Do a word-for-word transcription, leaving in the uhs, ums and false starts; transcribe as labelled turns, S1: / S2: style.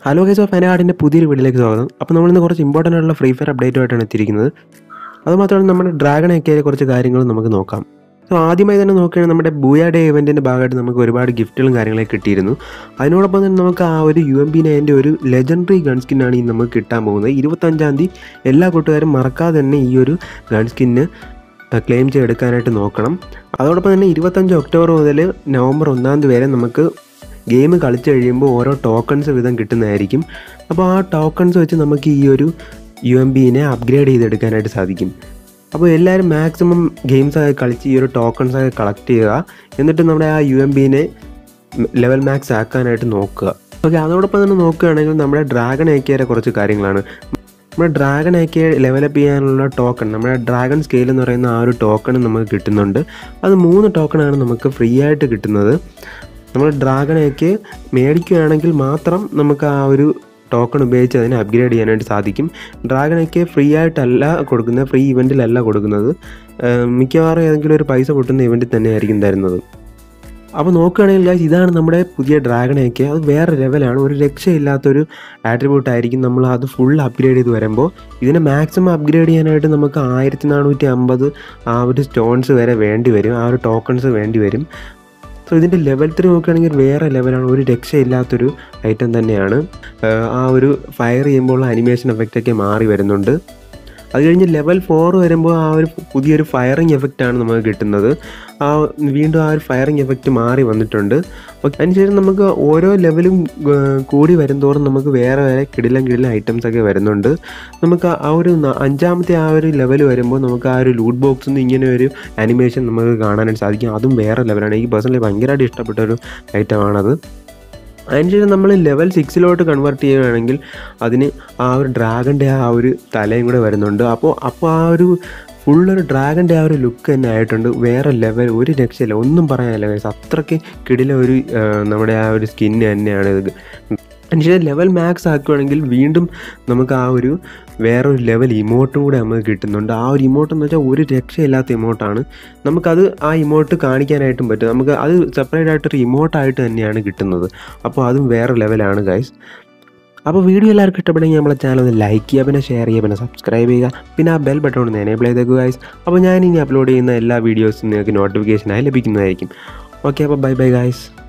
S1: Hello guys of ഫാനാർഡിൻ്റെ പുതിയൊരു വീഡിയോയിലേക്ക് സ്വാഗതം. അപ്പോൾ നമ്മളിന്ന് കുറച്ച് ഇമ്പോർട്ടൻ്റ് ആയിട്ടുള്ള ഫ്രീ ഫയർ അപ്ഡേറ്റുമായിട്ടാണ് എത്തിയിരിക്കുന്നത്. അതുമാത്രമല്ല നമ്മുടെ ഡ്രാഗൺ എക്കയിലെ കുറച്ച് കാര്യങ്ങളും നമുക്ക് നോക്കാം. സോ ആദ്യമായി തന്നെ നോക്കുകയാണെങ്കിൽ നമ്മുടെ ബൂയാ ഡേ ഇവൻറ്റിൻ്റെ ഭാഗമായിട്ട് നമുക്ക് ഒരുപാട് ഗിഫ്റ്റുകളും കാര്യങ്ങളൊക്കെ കിട്ടിയിരുന്നു. അതിനോടൊപ്പം തന്നെ നമുക്ക് ആ ഒരു യു എം ബി നയൻ്റെ ഒരു ലെജൻഡറി ഗൺ സ്കിന്നാണ് ഈ നമുക്ക് കിട്ടാൻ പോകുന്നത്. ഇരുപത്തഞ്ചാം തീയതി എല്ലാ കൂട്ടുകാരും മറക്കാതെ തന്നെ ഈ ഒരു ഗൺ സ്കിന്ന് ക്ലെയിം ചെയ്തെടുക്കാനായിട്ട് നോക്കണം. അതോടൊപ്പം തന്നെ ഇരുപത്തഞ്ച് ഒക്ടോബർ മുതൽ നവംബർ ഒന്നാം തീയതി വരെ നമുക്ക് ഗെയിം കളിച്ച് കഴിയുമ്പോൾ ഓരോ ടോക്കൺസ് വീതം കിട്ടുന്നതായിരിക്കും. അപ്പോൾ ആ ടോക്കൺസ് വെച്ച് നമുക്ക് ഈ ഒരു യു എം ബിനെ അപ്ഗ്രേഡ് ചെയ്തെടുക്കാനായിട്ട് സാധിക്കും. അപ്പോൾ എല്ലാവരും മാക്സിമം ഗെയിംസൊക്കെ കളിച്ച് ഈ ഒരു ടോക്കൺസൊക്കെ കളക്ട് ചെയ്യുക. എന്നിട്ട് നമ്മുടെ ആ യു എം ബിനെ ലെവൽ മാക്സ് ആക്കാനായിട്ട് നോക്കുക. ഓക്കെ, അതോടൊപ്പം തന്നെ നോക്കുകയാണെങ്കിൽ നമ്മുടെ ഡ്രാഗൺ ഏക്കയുടെ കുറച്ച് കാര്യങ്ങളാണ്. നമ്മുടെ ഡ്രാഗൺ ഏക്കയെ ലെവലപ്പ് ചെയ്യാനുള്ള ടോക്കൺ, നമ്മുടെ ഡ്രാഗൺ സ്കെയിൽ എന്ന് പറയുന്ന ആ ഒരു ടോക്കൺ നമുക്ക് കിട്ടുന്നുണ്ട്. അത് മൂന്ന് ടോക്കണാണ് നമുക്ക് ഫ്രീ ആയിട്ട് കിട്ടുന്നത്. നമ്മൾ ഡ്രാഗൺ ഏക്കയെ മേടിക്കുകയാണെങ്കിൽ മാത്രം നമുക്ക് ആ ഒരു ടോക്കൺ ഉപയോഗിച്ച് അതിനെ അപ്ഗ്രേഡ് ചെയ്യാനായിട്ട് സാധിക്കും. ഡ്രാഗൺ ഏക്കയെ ഫ്രീ ആയിട്ടല്ല കൊടുക്കുന്നത്, ഫ്രീ ഇവൻറ്റിലല്ല കൊടുക്കുന്നത്. മിക്കവാറും ഏതെങ്കിലും ഒരു പൈസ പൊട്ടുന്ന ഇവൻറ്റിൽ തന്നെയായിരിക്കും തരുന്നത്. അപ്പോൾ നോക്കുകയാണെങ്കിൽ ഗൈസ്, ഇതാണ് നമ്മുടെ പുതിയ ഡ്രാഗൺ ഏക്ക. അത് വേറെ ലെവലാണ്, ഒരു രക്ഷയില്ലാത്തൊരു ആട്രിബ്യൂട്ട് ആയിരിക്കും. നമ്മൾ അത് ഫുൾ അപ്ഗ്രേഡ് ചെയ്ത് വരുമ്പോൾ ഇതിനെ മാക്സിമം അപ്ഗ്രേഡ് ചെയ്യാനായിട്ട് നമുക്ക് ആയിരത്തി നാനൂറ്റി അമ്പത് ആ ഒരു സ്റ്റോൺസ് വരെ വേണ്ടി വരും, ആ ഒരു ടോക്കൺസ് വേണ്ടി വരും. സോ ഇതിൻ്റെ ലെവൽ ത്രീ നോക്കുകയാണെങ്കിൽ വേറെ ലെവലാണ്, ഒരു രക്ഷയില്ലാത്തൊരു ഐറ്റം തന്നെയാണ്. ആ ഒരു ഫയർ ചെയ്യുമ്പോൾ അനിമേഷൻ എഫക്റ്റൊക്കെ മാറി വരുന്നുണ്ട്. അത് കഴിഞ്ഞ് ലെവൽ ഫോർ വരുമ്പോൾ ആ ഒരു പുതിയൊരു ഫയറിങ് എഫക്റ്റാണ് നമുക്ക് കിട്ടുന്നത്. ആ വീണ്ടും ആ ഒരു ഫയറിങ് എഫക്റ്റ് മാറി വന്നിട്ടുണ്ട്. അതിനുശേഷം നമുക്ക് ഓരോ ലെവലും കൂടി വരുന്തോറും നമുക്ക് വേറെ വേറെ കിടിലം കിടിലം ഐറ്റംസൊക്കെ വരുന്നുണ്ട്. നമുക്ക് ആ ഒരു അഞ്ചാമത്തെ ആ ഒരു ലെവൽ വരുമ്പോൾ നമുക്ക് ആ ഒരു ലൂട്ട് ബോക്സിൽ നിന്ന് ഇങ്ങനെ ഒരു ആനിമേഷൻ നമുക്ക് കാണാനായിട്ട് സാധിക്കും. അതും വേറെ ലെവലാണ്. എനിക്ക് പേഴ്സണലി ഭയങ്കരമായിട്ട് ഇഷ്ടപ്പെട്ട ഒരു ഐറ്റമാണത്. അതിനുശേഷം നമ്മൾ ലെവൽ സിക്സിലോട്ട് കൺവേർട്ട് ചെയ്യുകയാണെങ്കിൽ അതിന് ആ ഒരു ഡ്രാഗൻ്റെ ആ ഒരു തലയും കൂടെ വരുന്നുണ്ട്. അപ്പോൾ അപ്പോൾ ആ ഒരു ഫുള്ളൊരു ഡ്രാഗൻ്റെ ആ ഒരു ലുക്ക് തന്നെ ആയിട്ടുണ്ട്. വേറെ ലെവൽ, ഒരു രക്ഷയില്ല, ഒന്നും പറയാനില്ല ഗൈസ്. അത്രയ്ക്ക് കിടില ഒരു നമ്മുടെ ആ ഒരു സ്കിന്ന് തന്നെയാണ് ഇത്. അതിനുശേഷം ലെവൽ മാക്സ് ആക്കുകയാണെങ്കിൽ വീണ്ടും നമുക്ക് ആ ഒരു വേറൊരു ലെവൽ ഇമോട്ടും കൂടെ നമുക്ക് കിട്ടുന്നുണ്ട്. ആ ഒരു ഇമോട്ട് എന്ന് വെച്ചാൽ ഒരു രക്ഷയില്ലാത്ത ഇമോട്ടാണ്. നമുക്കത് ആ ഇമോട്ട് കാണിക്കാനായിട്ടും പറ്റും. നമുക്ക് അത് സെപ്പറേറ്റ് ആയിട്ടൊരു ഇമോട്ടായിട്ട് തന്നെയാണ് കിട്ടുന്നത്. അപ്പോൾ അതും വേറെ ലെവലാണ് ഗൈസ്. അപ്പോൾ വീഡിയോ എല്ലാവർക്കും ഇഷ്ടപ്പെടുമെങ്കിൽ നമ്മളെ ചാനൽ ഒന്ന് ലൈക്ക് ചെയ്യുക, പിന്നെ ഷെയർ ചെയ്യുക, പിന്നെ സബ്സ്ക്രൈബ് ചെയ്യുക, പിന്നെ ആ ബെൽ ബട്ടൺ ഒന്ന് എനേബിൾ ചെയ്തേക്കുക ഗൈസ്. അപ്പോൾ ഞാൻ ഇനി അപ്ലോഡ് ചെയ്യുന്ന എല്ലാ വീഡിയോസും നിങ്ങൾക്ക് നോട്ടിഫിക്കേഷനായി ലഭിക്കുന്നതായിരിക്കും. ഓക്കെ, അപ്പോൾ ബൈ ബൈ ഗൈസ്.